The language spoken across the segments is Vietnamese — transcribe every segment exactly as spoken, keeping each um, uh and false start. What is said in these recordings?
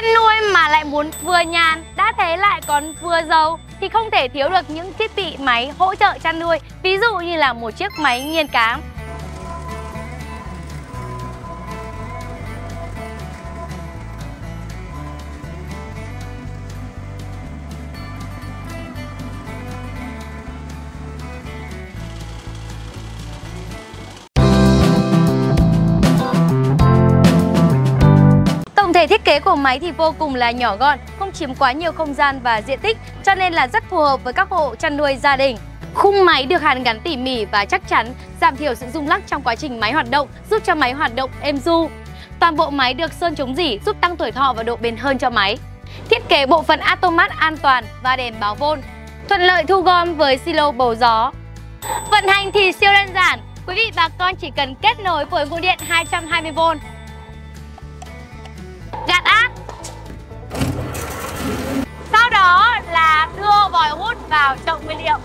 nuôi mà lại muốn vừa nhàn, đã thế lại còn vừa giàu thì không thể thiếu được những thiết bị máy hỗ trợ chăn nuôi, ví dụ như là một chiếc máy nghiền cám. Tổng thể thiết kế của máy thì vô cùng là nhỏ gọn, không chiếm quá nhiều không gian và diện tích, cho nên là rất phù hợp với các hộ chăn nuôi gia đình. Khung máy được hàn gắn tỉ mỉ và chắc chắn, giảm thiểu sự rung lắc trong quá trình máy hoạt động, giúp cho máy hoạt động êm du. Toàn bộ máy được sơn chống rỉ, giúp tăng tuổi thọ và độ bền hơn cho máy. Thiết kế bộ phận automat an toàn và đèn báo vôn, thuận lợi thu gom với silo bầu gió. Vận hành thì siêu đơn giản, quý vị bà con chỉ cần kết nối với nguồn điện hai trăm hai mươi vôn. Gạt áp. Sau đó là đưa vòi hút vào chậu nguyên liệu.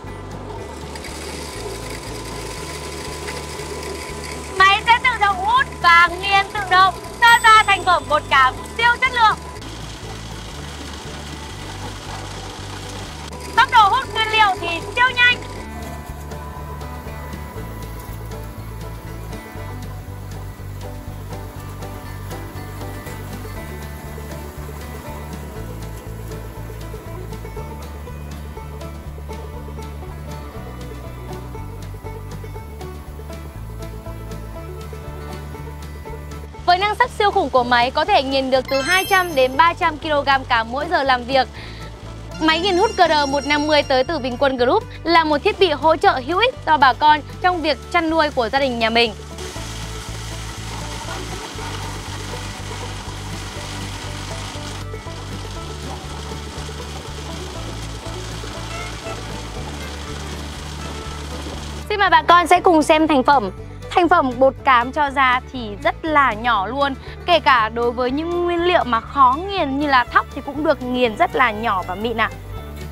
Máy sẽ tự động hút và nghiền tự động, cho ra thành phẩm bột cám siêu chất lượng. Tốc độ hút nguyên liệu thì siêu nhanh. Với năng suất siêu khủng của máy có thể nghiền được từ hai trăm đến ba trăm ki lô gam cám mỗi giờ làm việc. Máy nghiền hút G R một năm mươi tới từ Bình Quân Group là một thiết bị hỗ trợ hữu ích cho bà con trong việc chăn nuôi của gia đình nhà mình. Xin mời bà con sẽ cùng xem thành phẩm. Thành phẩm bột cám cho ra thì rất là nhỏ luôn. Kể cả đối với những nguyên liệu mà khó nghiền như là thóc thì cũng được nghiền rất là nhỏ và mịn ạ.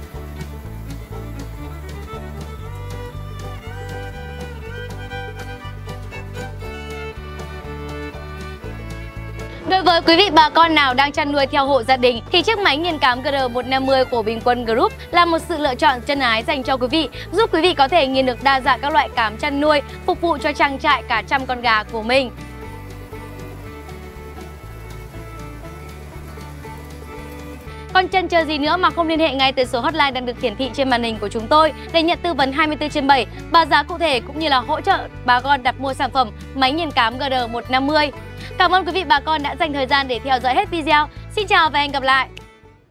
Đối với quý vị bà con nào đang chăn nuôi theo hộ gia đình thì chiếc máy nghiền cám G R một năm mươi của Bình Quân Group là một sự lựa chọn chân ái dành cho quý vị, giúp quý vị có thể nghiền được đa dạng các loại cám chăn nuôi, phục vụ cho trang trại cả trăm con gà của mình. Còn chần chờ gì nữa mà không liên hệ ngay tới số hotline đang được hiển thị trên màn hình của chúng tôi để nhận tư vấn hai mươi tư trên bảy, báo giá cụ thể cũng như là hỗ trợ bà con đặt mua sản phẩm máy nghiền cám G R một năm mươi. Cảm ơn quý vị bà con đã dành thời gian để theo dõi hết video. Xin chào và hẹn gặp lại!